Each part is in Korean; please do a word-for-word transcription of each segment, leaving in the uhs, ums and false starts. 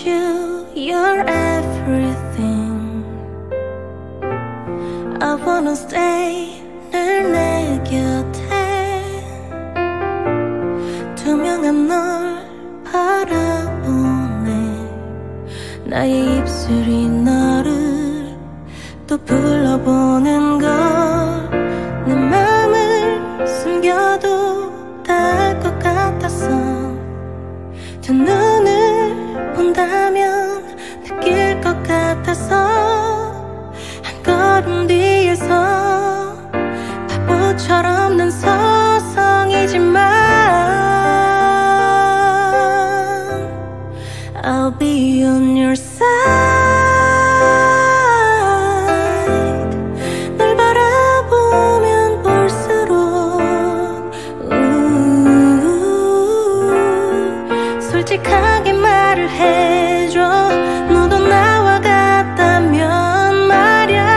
you, you're everything. I wanna stay 늘 내 곁에 투명한 널 바라보네. 나의 입술이 너를 또 불러보는 걸. 내 맘을 숨겨도 닿을 것 같았어. 두 눈을 본다면 느낄 것 같아서 한 걸음 뒤에서 바보처럼 난 서성이지만 I'll be on your side. 널 바라보면 볼수록 우 솔직하게 말을 해줘. 너도 나와 같다면 말야.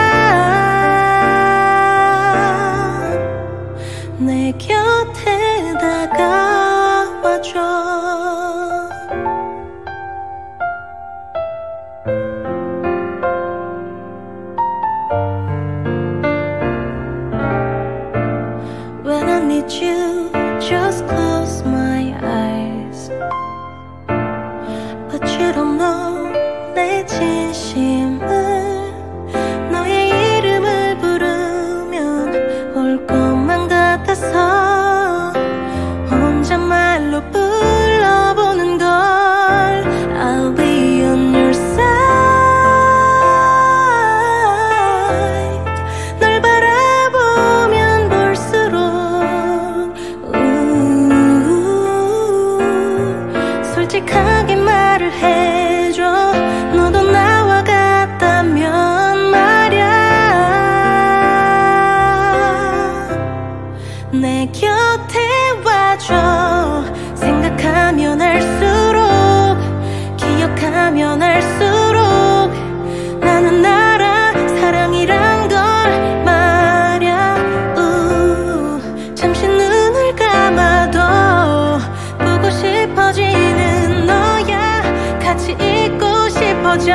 내 곁에 다가와줘. When I need you, just close my eyes. But you don't know 내 진심을. 너의 이름을 부르면 올 것만 같아서 혼잣말로 불러보는 걸. I'll be on your side. 널 바라보면 볼수록 우 솔직하게 말을 해줘. 너도 나와 같다면 말야. 내 곁에 와줘. 생각하면 할수록 기억하면 할수록 나는 알아. 사랑이란 걸 말야. 우 잠시 눈을 감아도 보고 싶어지는 너야. 같이 있고 싶어져.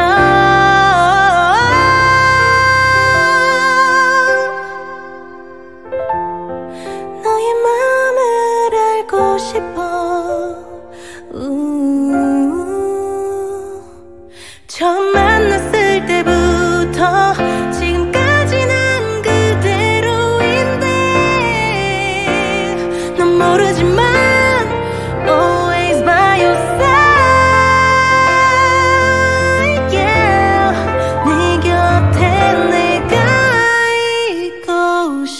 너의 맘을 알고 싶어. 우 처음 만났을 때부터 지금까지 난 그대로인데 넌 모르지만 always by your side. Yeah. 네 곁에 내가 있고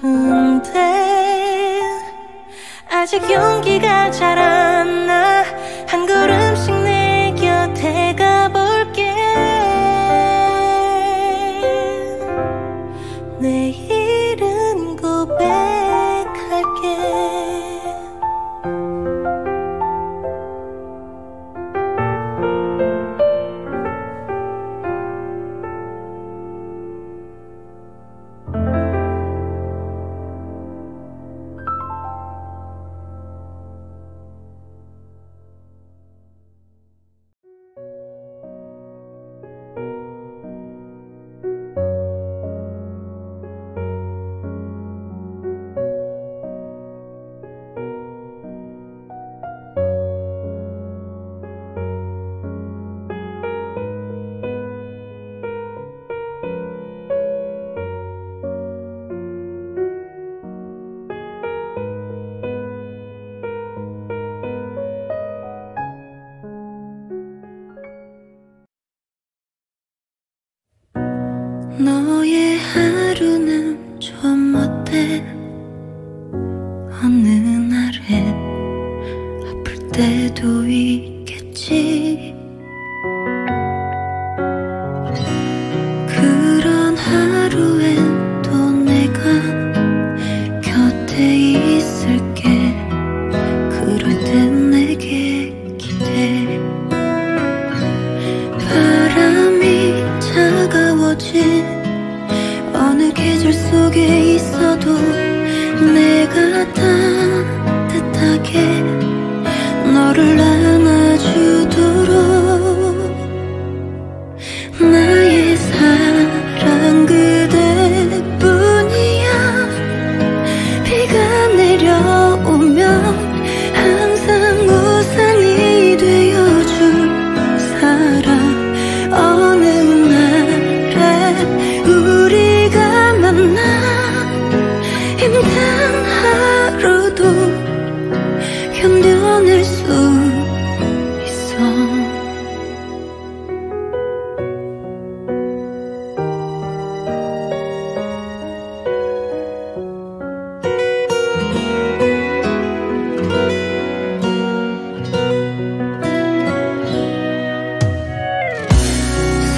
싶은데 아직 용기가 잘 안 나. 한 걸음씩 내 곁에 가볼게. 내일은 고백할게. 너의 하루는 좀 어때? 어느 날엔 아플 때도 있겠지. 그런 하루엔 또 내가 곁에 있을게. 그럴 땐 내게 기대. 바람이 차가워진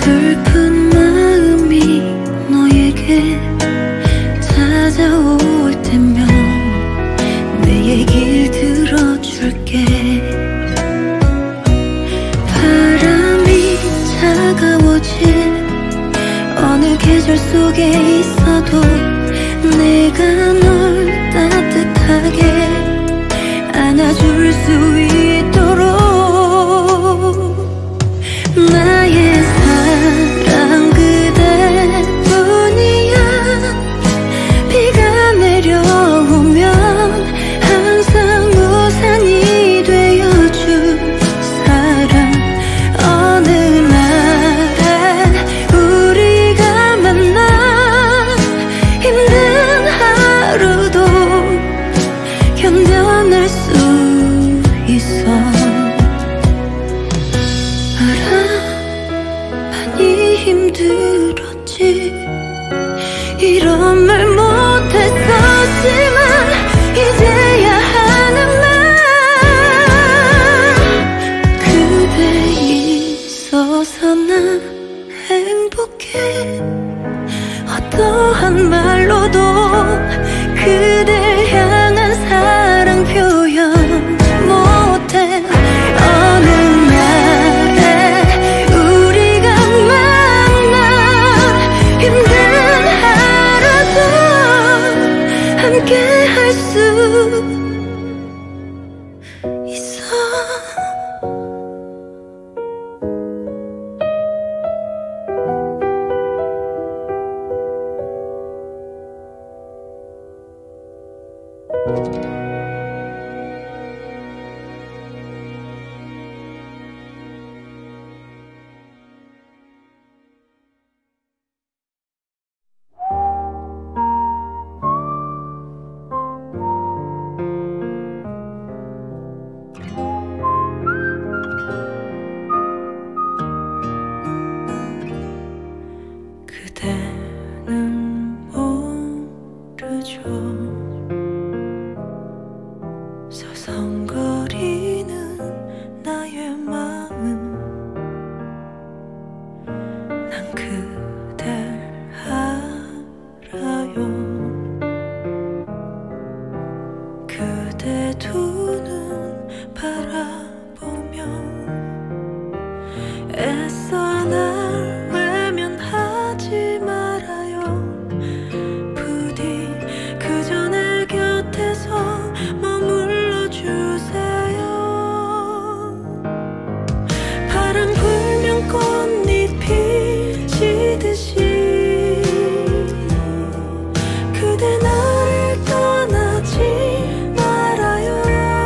슬픈 마음이 너에게 찾아올 때면 내 얘길 들어줄게. 바람이 차가워진 어느 계절 속에 있어도 내가 널 따뜻하게 안아줄 수 있도록 나의 사랑 그대뿐이야. 비가 내려오면 항상 우산이 되어줄 사람. 어느 날에 우리가 만나 힘든 하루도 견뎌낼 수 있어. 힘들었지 이런 말 못했었지만 이제야 하는 말. 그대 있어서 난 행복해. 어떠한 말로도 그댈 향한 사랑 표현 못해. 어느 함께 할 수 있어. 그대는 모르죠. 서성거리는 나의 마음. 난 그댈 알아요. 그대 두 눈 바라보며 애써 날 외면하지 말아요. 부디 그저 내 곁에서 머물러 주세요. 바람 불면 꽃잎이 지듯이 그대 나를 떠나지 말아요.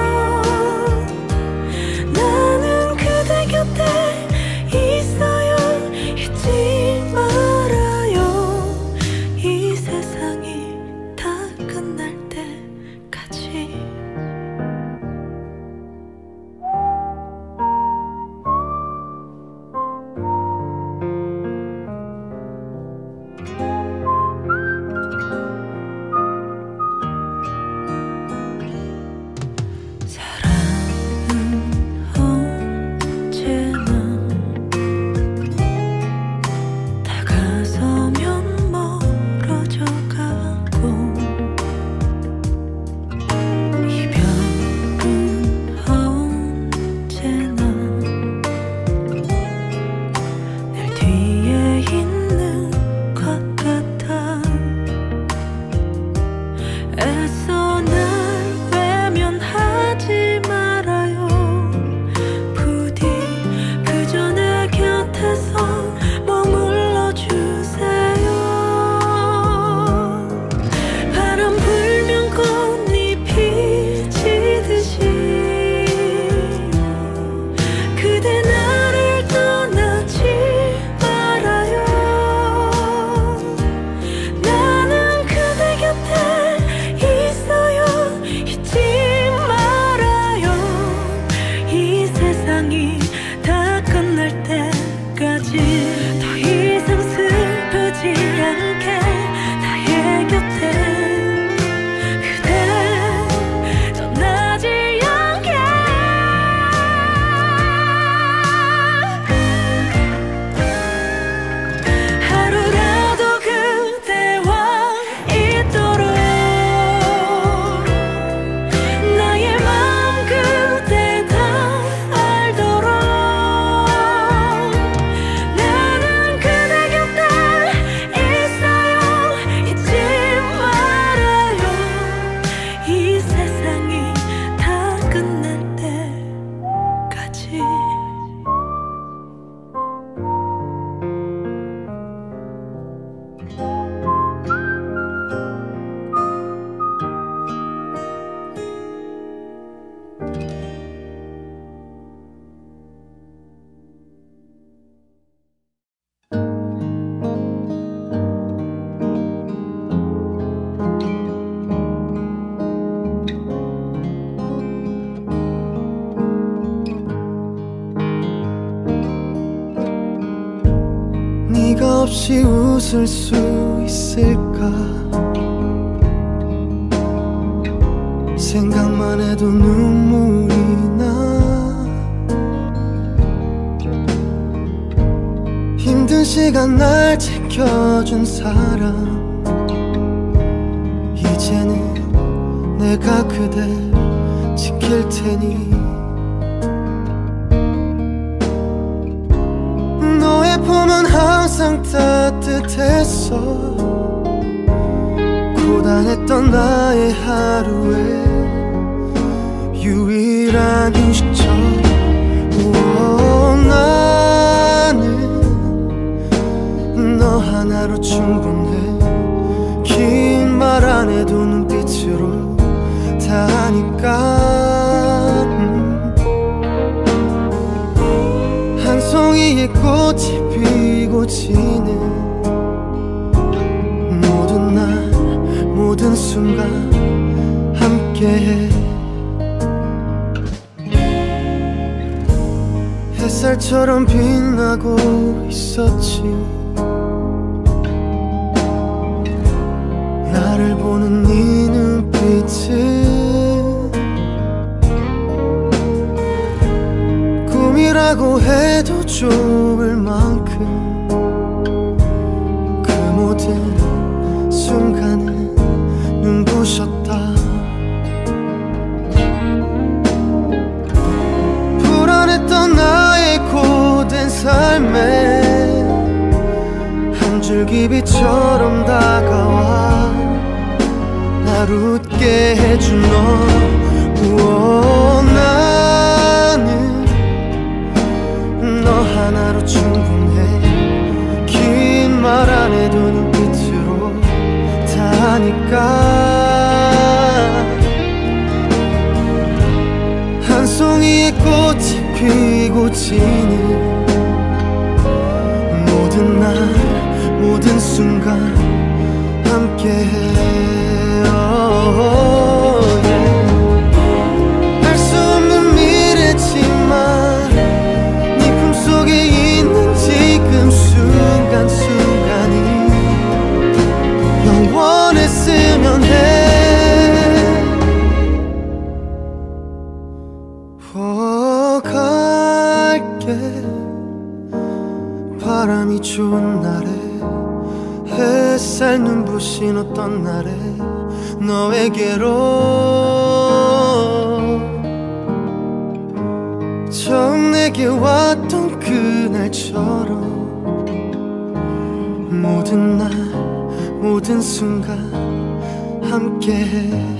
나는 그대 곁에 있어요. 잊지 말아요. 이 세상이 다 끝날 때까지. 네가 없이 웃을 수 있을까? 생각만 해도 눈물이 나. 힘든 시간 날 지켜준 사람, 이제는 내가 그댈 지킬 테니. 너의 품은 항상 따뜻했어. 고단했던 나의 하루에 유일한 휴식처. 우와, 나는 너 하나로 충분해. 긴 말 안 해도 눈빛으로 다 하니까. 음. 한 송이의 꽃이 피고 지는 모든 날 모든 순간 함께해. 햇살처럼 빛나고 있었지. 나를 보는 네 눈빛은 꿈이라고 해도 좋을 만큼 그 모든 순간은 눈부셨다. 불안했던 나의 고된 삶에 한 줄기 빛처럼 다가와 날 웃게 해준 너. 우와, 나는 너 하나로 충분해. 긴 말 안 해도 눈빛으로 다 하니까. 한 송이의 꽃이 피고 지는 모든 날 모든 순간 함께해. 알 수 없는 미래지만 네 품속에 있는 지금 순간순간이 영원했으면 해. 어, 갈게. 바람이 좋은 날에 햇살 눈부신 어떤 날에 너에게로 처음 내게 왔던 그날처럼 모든 날 모든 순간 함께해.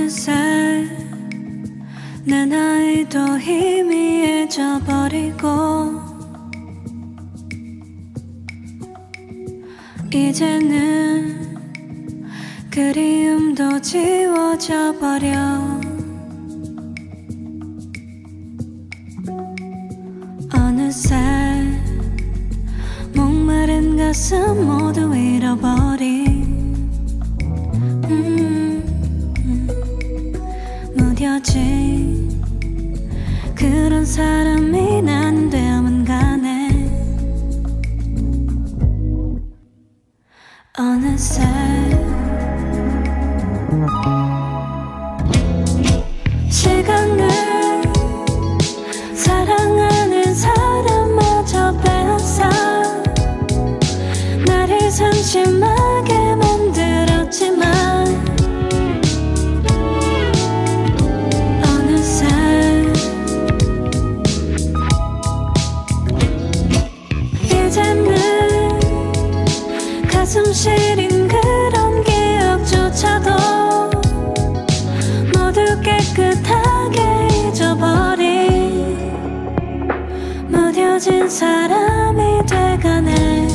어느새 내 나이도 희미해져 버리고 이제는 그리움도 지워져 버려. 어느새 목마른 가슴 모두 잃어버린 음, 음, 무뎌진 그런 사람이 난 되어만 가네. 어느새 시간을 사랑하는 사람마저 빼앗아 나를 상심하게 만들었지만 어느새 이제는 가슴 시린 그런 기억조차도 모두 깨끗하게 잊어버린 무뎌진 사람이 돼가네.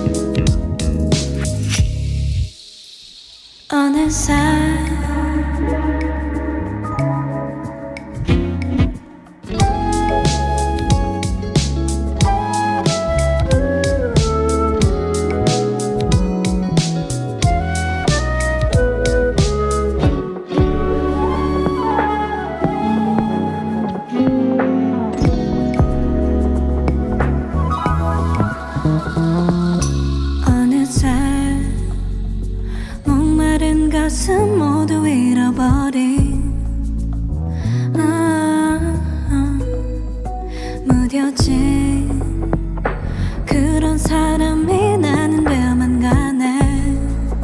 어느새 목마른 가슴 모두 잃어버린 아, 아, 무뎌진 그런 사람이 나는 되어만 가네.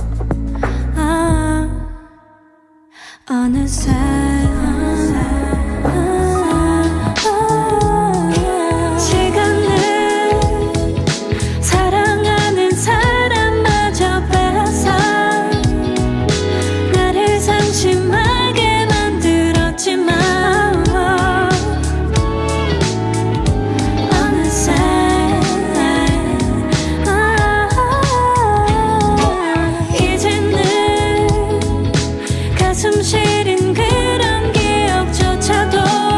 아, 어느새 숨쉬린 그런 기억조차도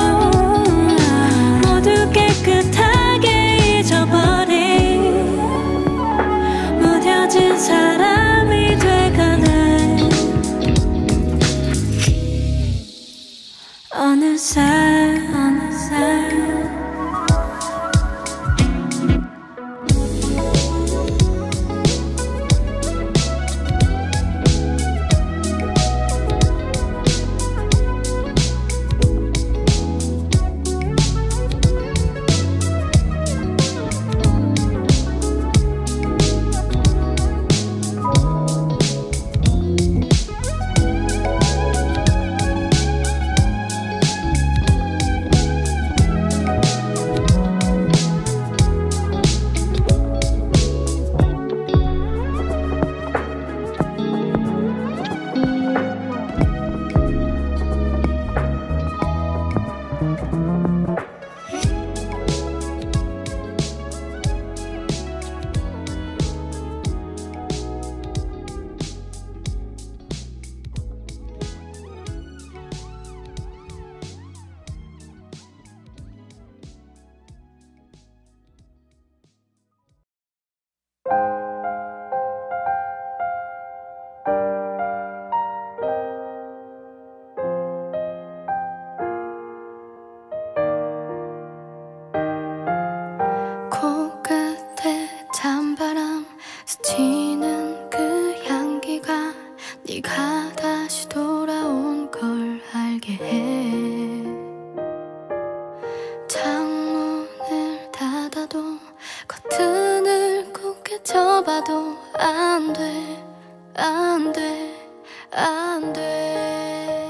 모두 깨끗하게 잊어버린 무뎌진 사람이 돼가네. 어느새 어느새 스치는 그 향기가 네가 다시 돌아온 걸 알게 해. 창문을 닫아도 커튼을 굳게 접어도 안 돼, 안 돼, 안 돼.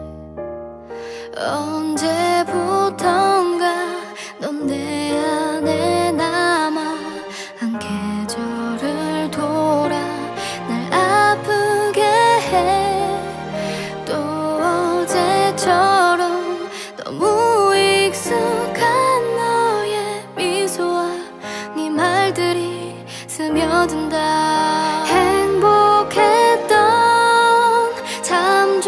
언제부턴가 넌 내 안에 남아 한 계절을 돌아 날 아프게 해. 또 스며든다. 행복했던 참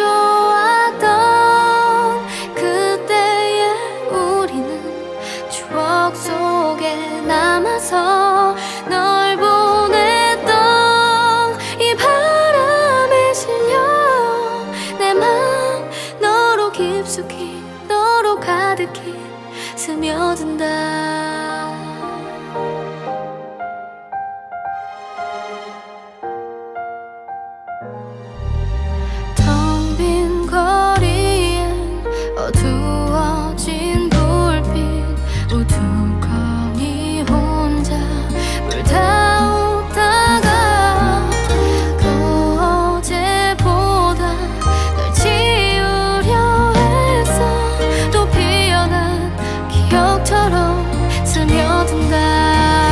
좋았던 그때의 우리는 추억 속에 남아서 널 보냈던 이 바람에 실려 내 맘 너로 깊숙이 너로 가득히 스며든다. 텅 빈 거리엔 어두워진 불빛 우두커니 혼자 불타오다가 또 어제보다 널 지우려 했어. 또 피어난 기억처럼 스며든다.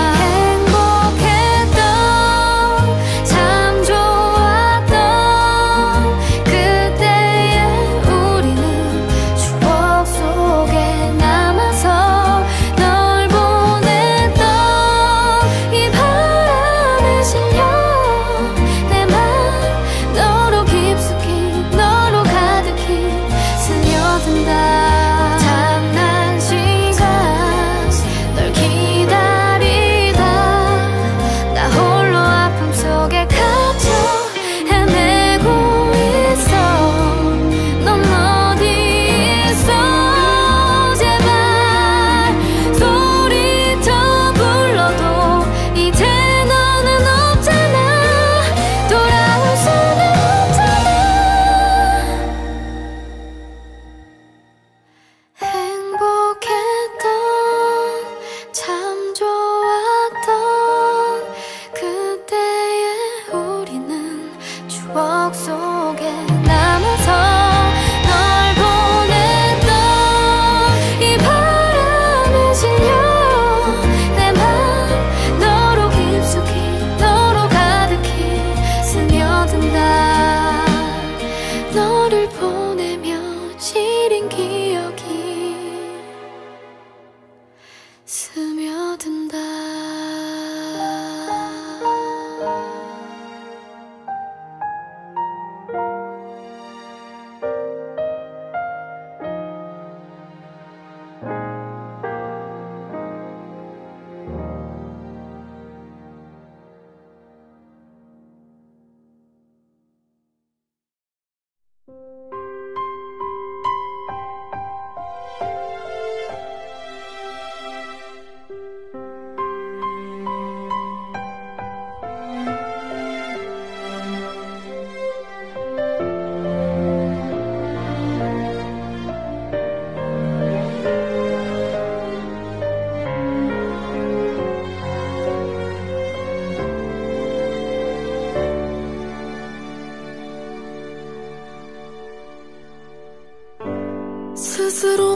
스스로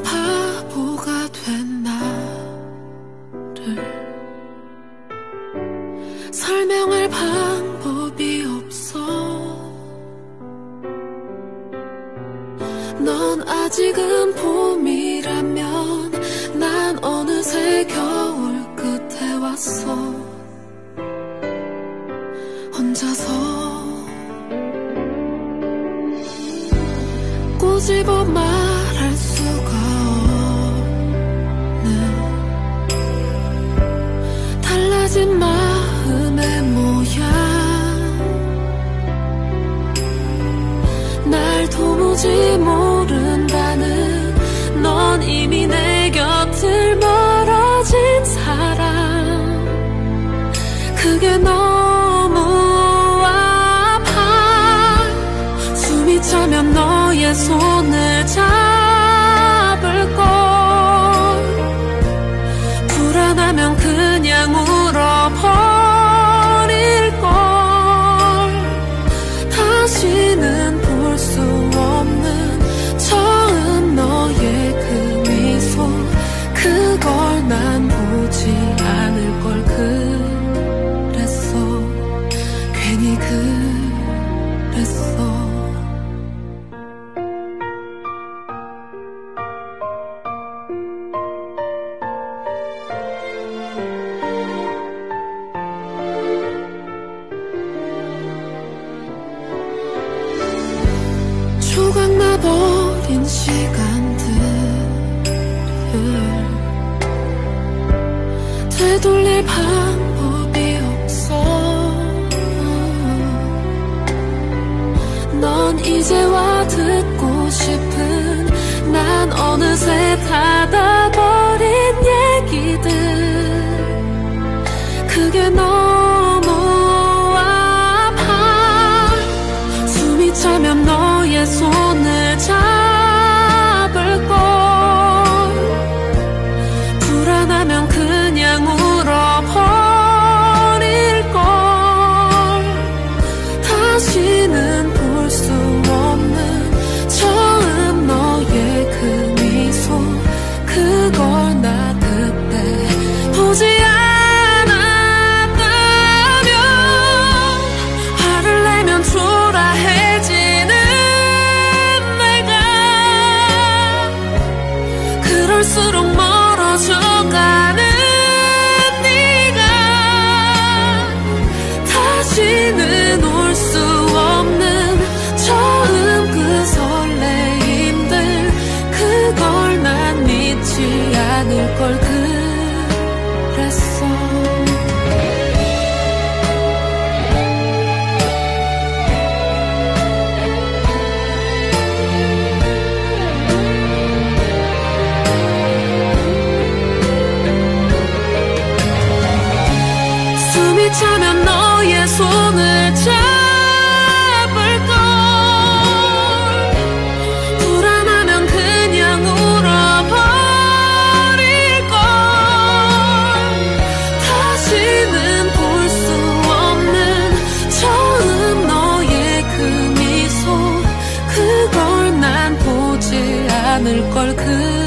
바보가 된 나를 설명할 방법이 없어. 넌 아직은 봄이라면 난 어느새 겨울 끝에 왔어. 혼자서 꼬집어 말할 수가 없는 달라진 마음의 모양. 날 도무지 모른다는 넌 이미 내 곁을 멀어진 사람. 그게 너무 아파. 숨이 차면 너의 손을 잡을걸. 불안하면 그냥 울어버릴걸. 다시는 볼 수 없는 처음 너의 그 미소. 그걸 난 보지 않을걸 그랬어. 괜히 그랬어. 조각나버린 시간들을 되돌릴 방법이 없어. 넌 이제와 듣고 싶은 난 어느새 닫아버린 얘기들, 그게 너무 아파. 숨이 차면 너의 손을 잡을걸. 불안하면 그냥 울어버릴걸. 다시는 볼 수 없는 처음 너의 그 미소, 그걸 나 그때 보지 않았다면 화를 내면 초라해지는 내가 그럴수록 멀어져가는 네가 다시는 올 수 없는 처음 그 설레임들, 그걸 난 잊지 않을 걸 그랬어. 숨이 차면 너의 손을 잡을걸. 불안하면 그냥 울어버릴걸. 다시는 볼 수 없는 처음 너의 그 미소, 그걸 난 보지 않을 걸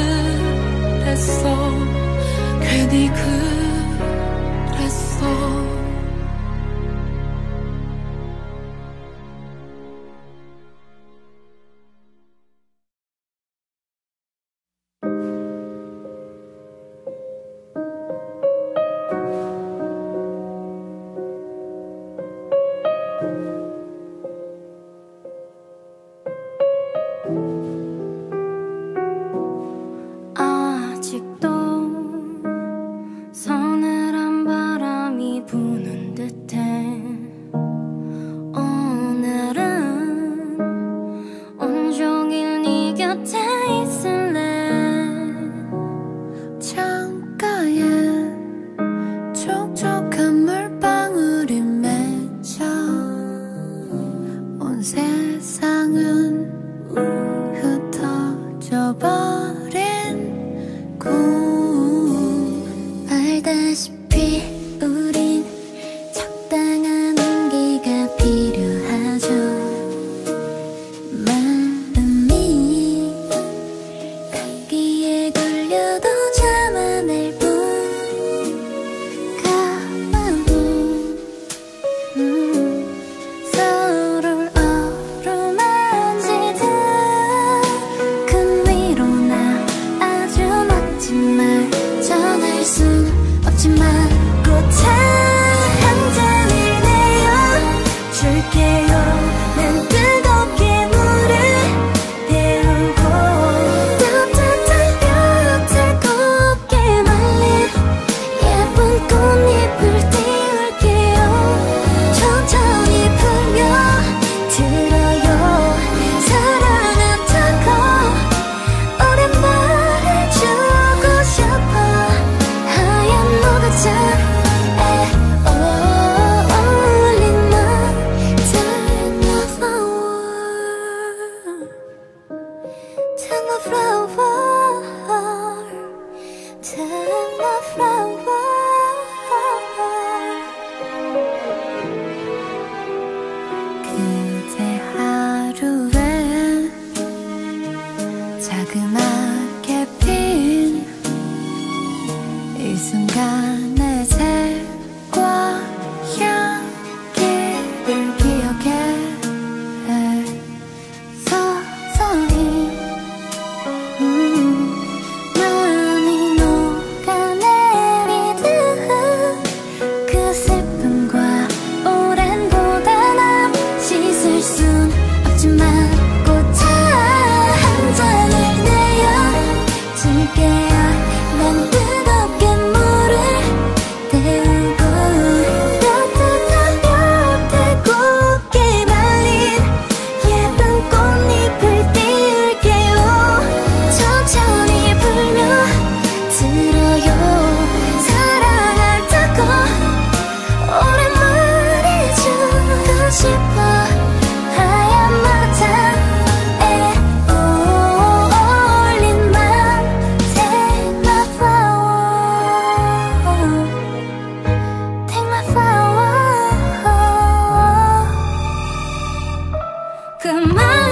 그랬어. 괜히 그랬어. 아직도 서늘한 바람이 부는 듯해. 오늘은 온종일 네 곁에 있을래. 창가에 촉촉한 물방울이 맺혀 온 세상은 흩어져 버린 꿈. 알다시피 우린 적당한 온기가 필요하죠. 마음이 감기에 걸려도 참아낼 뿐. 가만히 음, 서로를 어루만지듯 그 말